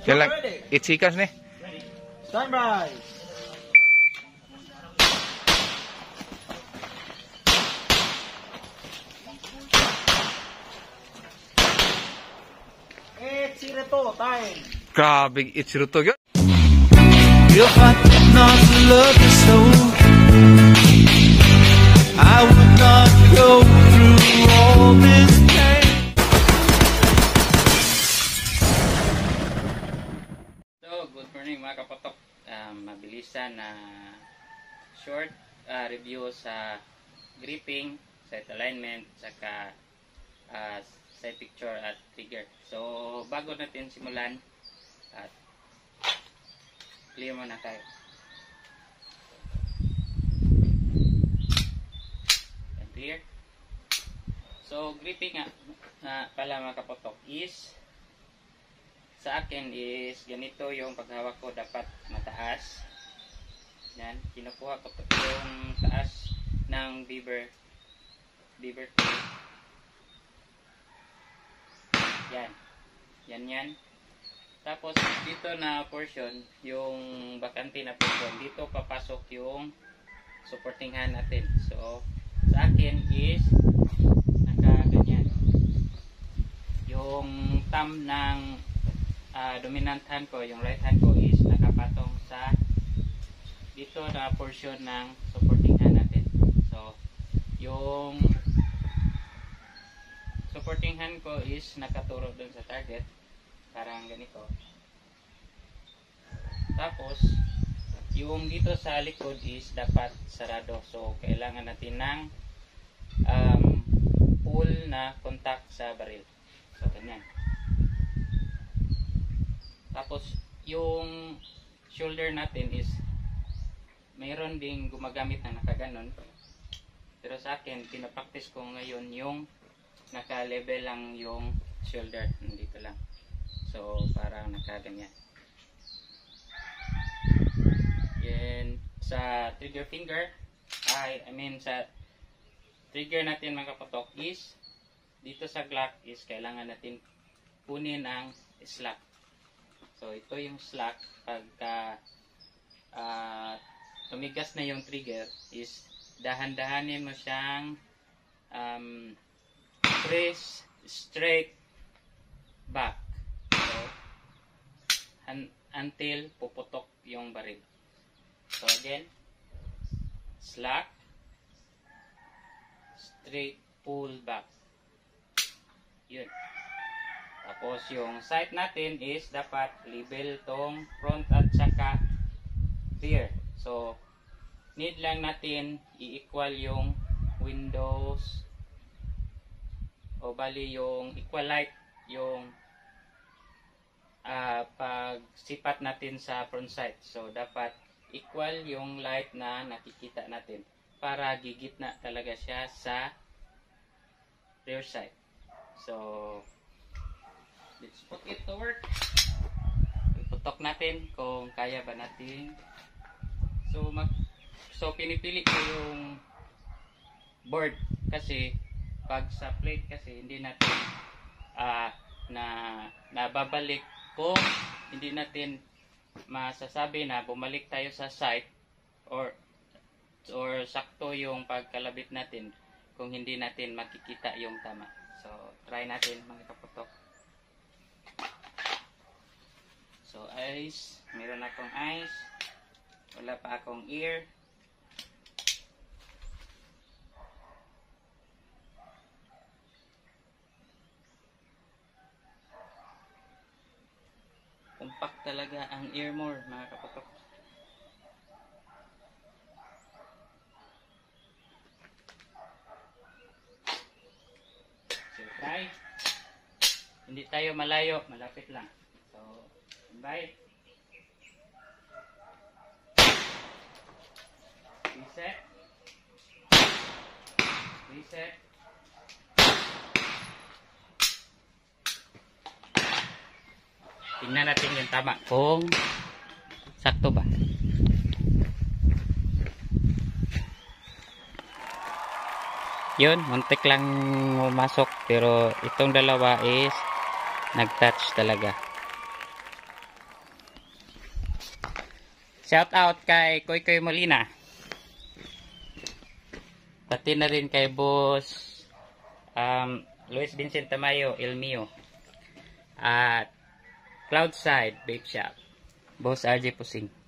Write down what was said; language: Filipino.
Kailan itsikas ni? Ready. Stand by. Zero time. Grabe itsiruto gyud. If I did not love you so, I would not go through all this pain. So, good morning mga kapotok. Mabilisan na short review sa gripping, side alignment, saka side picture at trigger. So, bago natin simulan, at clear muna tayo. And clear. So, gripping nga pala mga kapotok is, sa akin is ganito yung paghawak ko, dapat mataas. Yan, kinukuha ko yung taas ng beaver tail. Yan. Tapos dito na portion, yung bakante na portion, dito papasok yung supporting hand natin. So sa akin is nakaganyan. Yung thumb ng dominant hand ko, yung right hand ko is nakapatong sa dito na portion ng supporting hand natin. So yung supporting hand ko is nakaturo dun sa target, parang ganito. Tapos yung dito sa likod is dapat sarado, so kailangan natin ng pull na contact sa baril. So ganyan. Tapos yung shoulder natin is mayroon ding gumagamit na nakaganon, pero sa akin pinapractice ko ngayon yung naka-level lang yung shoulder, nandito lang. So parang nakaganyan. Yan sa trigger finger, sa trigger natin mga kapotok is dito sa Glock is kailangan natin kunin ang slack. So ito yung slack, pagka tumigas na yung trigger is dahan-dahanin mo siyang press straight back, so until puputok yung baril. So again, slack, straight pull back, yun. Tapos yung sight natin is dapat level tong front at saka rear. So need lang natin i-equal yung windows, o bali yung equal light yung pagsipat natin sa front sight. So dapat equal yung light na nakikita natin para gigitna talaga siya sa rear sight. So let's put it to work. Iputok natin kung kaya ba natin. So pinipili ko yung board kasi pag sa plate kasi hindi natin nababalik kung hindi natin masasabi na bumalik tayo sa sight or sakto yung pagkalabit natin kung hindi natin makikita yung tama. So try natin mga kapotok. So eyes, meron akong eyes, wala pa akong ear. Compact talaga ang ear more mga kapotok. So try. Hindi tayo malayo, malapit lang. So bye. Reset. Reset. Tingnan natin yung tama kung sakto ba. Yun, muntik lang pumasok, pero itong dalawa is nag-touch talaga. Shout out kay Koy Koy Molina. Pati na rin kay Boss Luis Vincent Tamayo, El Mio. At Cloudside Vape Shop. Boss RJ Pusing.